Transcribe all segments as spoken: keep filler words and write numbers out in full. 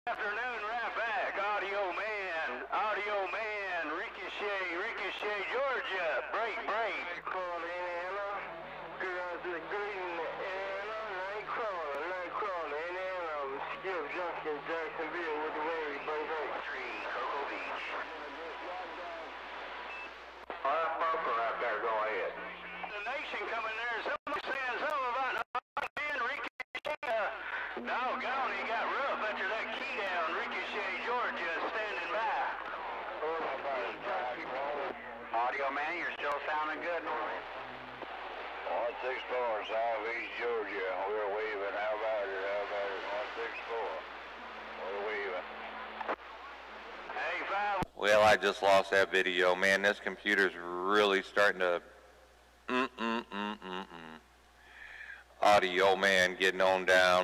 Afternoon, right back. Audio Man, Audio Man, Ricochet, Ricochet, Georgia. Break, break. Nightcrawler, Indiana. Good on to the green, Indiana. Nightcrawler, Nightcrawler, Indiana. Skip Junction, Jacksonville with the wave, break, break. Three, Cocoa Beach. All right, Parker out there, go ahead. The nation coming there. Somebody saying something about man, Ricochet. Uh, doggone, he got rough after that key down. Ricochet, Georgia, standing by. Audio Man, you're still sounding good. one six four, Southeast Georgia. We're waving. How about it? How about it? one six four. We're waving. Hey, five. Well, I just lost that video. Man, this computer's really starting to mm-mm-mm-mm-mm. Audio Man getting on down.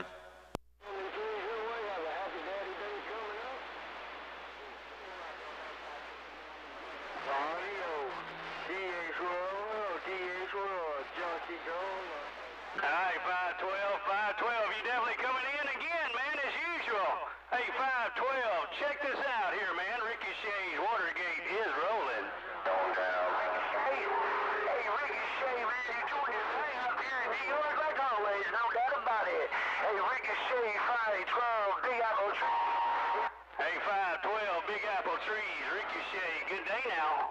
Alright, five twelve, five twelve, you definitely coming in again, man, as usual. Hey, five twelve, check this out here, man. Ricochet's Watergate is rolling. Downtown. Hey, hey, Ricochet, man, you're doing your thing up here in New York like always, no doubt about it. Hey, Ricochet, five twelve, Big Apple Tree. Hey, five twelve, Big Apple Trees, Ricochet, good day now.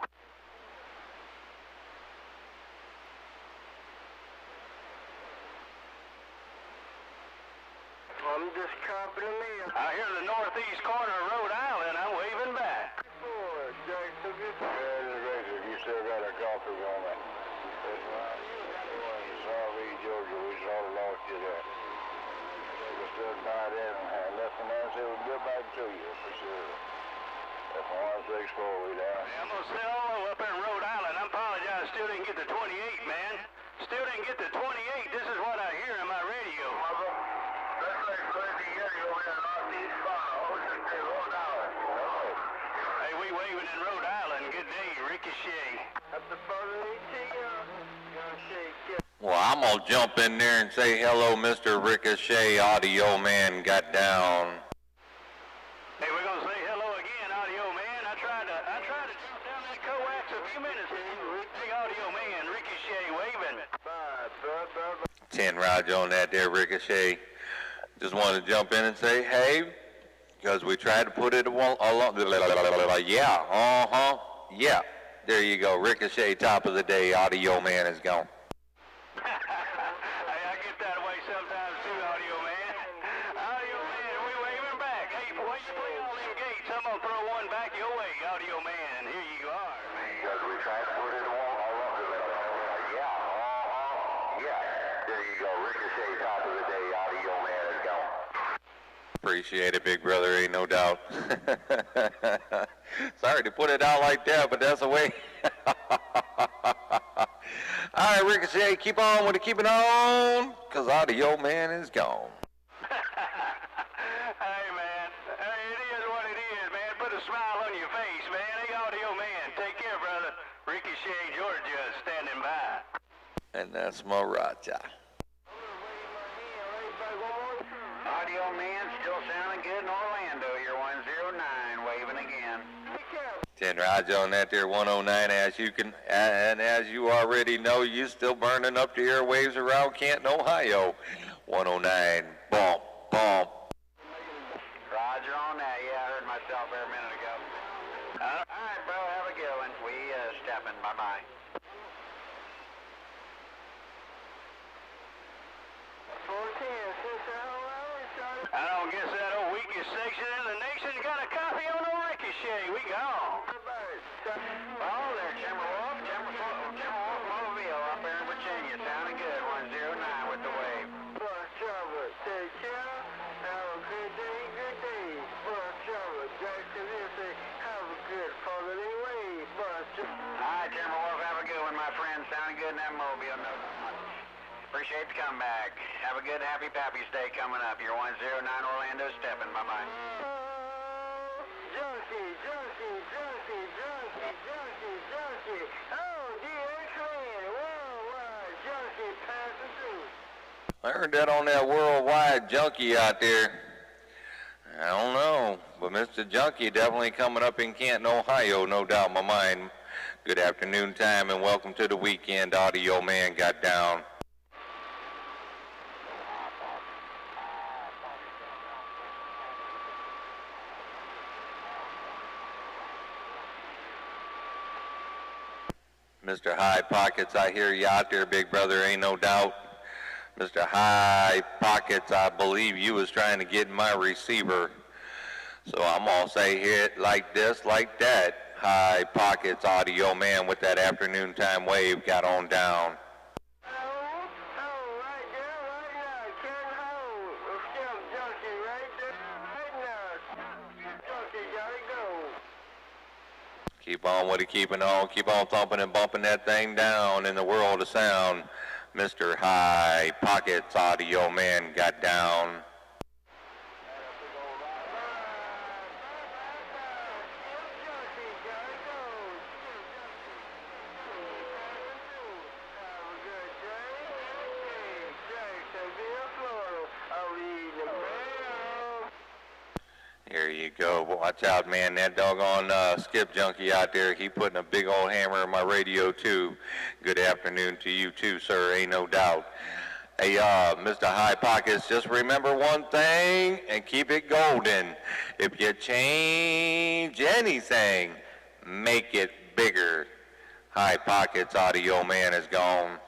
I'm just copying the mail. Out here in the northeast corner of Rhode Island, I'm waving back. Boy, Jackson, good. Yeah, you still got a coffee on that. That's right. Southeast Georgia, we sort of lost you there. We stood by there and left the man say we'll get back to you for sure. That's one six four, we down. Hey, I'm gonna say hello up in Rhode Island. I apologize, still didn't get the twenty-eight, man. Still didn't get the twenty-eight. This is what I hear in my radio. Mother, that's like crazy area over there in northeast corner. Oh, just say Rhode Island. Hello. Hey, we waving in Rhode Island. Good day, Ricochet. At the bottom of the Well, I'm gonna jump in there and say hello, Mister Ricochet. Audio Man got down. Hey, we're gonna say hello again, Audio Man. I tried to, I tried to jump down that coax a few minutes ago. Big Audio Man, Ricochet waving. Bye, bye, bye, bye. ten Raj on that there, Ricochet. Just wanted to jump in and say, hey, because we tried to put it along. Yeah, uh-huh, yeah. There you go, Ricochet, top of the day. Audio Man is gone. Hey, I get that way sometimes too, Audio Man. Audio Man, we waving back. Hey, before you play all them gates, I'm gonna throw one back your way, Audio Man. Here you are. Because we tried to put it along. Yeah, uh-huh, yeah. There you go, Ricochet, top of the day. Audio Man is gone. Appreciate it, big brother, ain't no doubt. Sorry to put it out like that, but that's the way. All right, Ricochet, keep on with it, keep it on, because Audio Man is gone. Hey, man. Hey, it is what it is, man. Put a smile on your face, man. Hey, Audio Man, take care, brother. Ricochet, Georgia, standing by. And that's Maraja. Audio Man, still sounding good in Orlando. You're one zero nine, waving again. ten Raj on that there, one oh nine, as you can, and as you already know, you still burning up the airwaves around Canton, Ohio. one oh nine, bump, bump. Roger on that. Yeah, I heard myself there a minute ago. Uh, all right, bro, have a good one. We uh, stepping. Bye-bye. I don't guess that old weakest section in the nation's got a copy on the Ricochet. We gone. Oh, there, Timberwolf, Timberwolf, Timberwolf Mobile up there in Virginia. Sounding good, one zero nine with the wave. Bus Trevor, take care. Have a good day, good day. Bus Trevor, Jacksonville, say, have a good holiday wave. Bus Trevor. All right, Timberwolf, have a good one, my friend. Sounding good in that Mobile. No, appreciate the comeback. Have a good Happy Pappy's Day coming up. You're one zero nine Orlando stepping. Bye-bye. Junkie, junkie, junkie, junkie, junkie, junkie. Oh, dear clean. Worldwide junkie passing through. I heard that on that worldwide junkie out there. I don't know, but Mister Junkie definitely coming up in Canton, Ohio, no doubt in my mind. Good afternoon time and welcome to the weekend. Audio Man got down. Mister High Pockets, I hear you out there, big brother, ain't no doubt. Mister High Pockets, I believe you was trying to get in my receiver. So I'm going to say hit like this, like that. High Pockets, Audio Man with that afternoon time wave got on down. Keep on with it, keeping on, keep on thumping and bumping that thing down in the world of sound. Mister High Pockets, Audio Man got down. There you go. Watch out, man. That doggone uh, Skip Junkie out there, he putting a big old hammer in my radio, too. Good afternoon to you, too, sir. Ain't no doubt. Hey, uh, Mister High Pockets, just remember one thing and keep it golden. If you change anything, make it bigger. High Pockets, Audio Man is gone.